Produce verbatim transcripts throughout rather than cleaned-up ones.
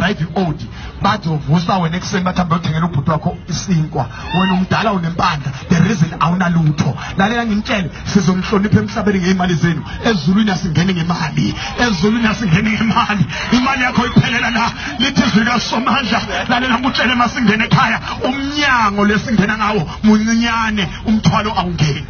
drive i-Audi bazovusa wena ekuseni bathi hambe uyothengela ubhuti wakho isinkwa wena umdala unempanda the reason awunalutho lalela ngimtshele sizomhlonipha emhlabeni ngeimali zenu ezulwini asingene ngemali ezulwini asingene ngemali imali yakho iphelela la lithi izwi likaSomandla lalela ngikutshele masingene ekhaya umnyango lesingena ngawo muncinyane umthwalo awungeni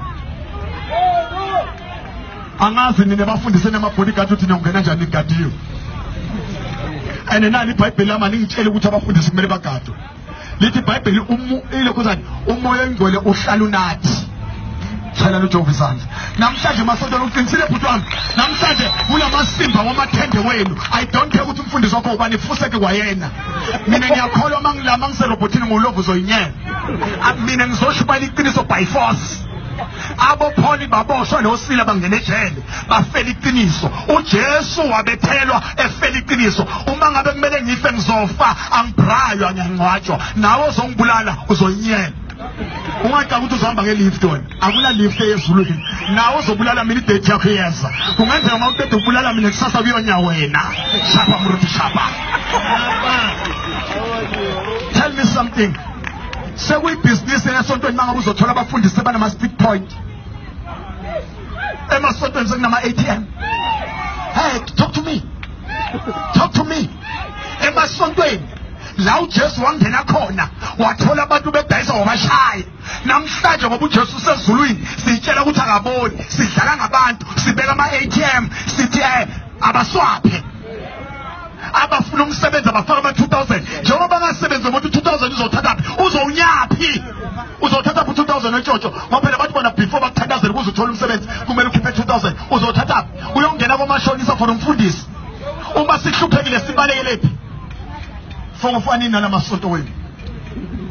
angazi nina bafundisene ama-bodyguard ukuthi niyongena njani igadiyo and nali iBhayibheli lama ningitshele ukuthi abafundisi kumele bagadwe lithi iBhayibheli umu ilokhuzani umoya engcwele uhlala unathi tshela loJehova izandla namhlanje masonto uqinisile bhuti wami namhlanje kulamasimba wamathende wenu I don't care ukuthi umfundisi wakho ubani fuseke kwayena mina ngiyakholwa mangilama ngiserobotini ngolovu uzoyinyela mina ngizoshubayela iqiniso by force abo Paul baboshwa noSila bangena ejele bafela iqiniso uJesu wabethelwa efela iqiniso uma ngabe kumele ngife ngizofa angibraywa ngiyangcwatshwa nawe uzongibulala uzoyinyela ungathi ukuthi uzohamba ngelift wena akula lift ezulwini nawe uzobulala mina idate yakho iyeza kungenzeka uma uqeda ukubulala mina kusasa kuyonya wena shapa mruti shapa tell me something sekuyibusiness esontweni mangabe uzothola abafundisi banama speed point emasontweni sekunama A T M hey talk to me talk to me emasontweni la uJesu wangena khona wathola abantu bedayisa wabashaya namhlanje ngoba uJesu usezulwini sitshela ukuthi akaboni sidlala ngabantu sibeka ama A T M sithi eh abaswaphe abafuna umsebenzi abafaka ama two thousand njengoba bangasebenza ngoba two thousand uzothatha uzowunyaphi uzothatha two thousand eTshotsho ngoba phela bathi bona before bakuthandazela ukuze uthole umsebenzi kumele ukhiphe two thousand uzothatha uyongena komashonisa for umfundisi uma sihluphekile sibalekele phi for ufanini nalamasonto wenu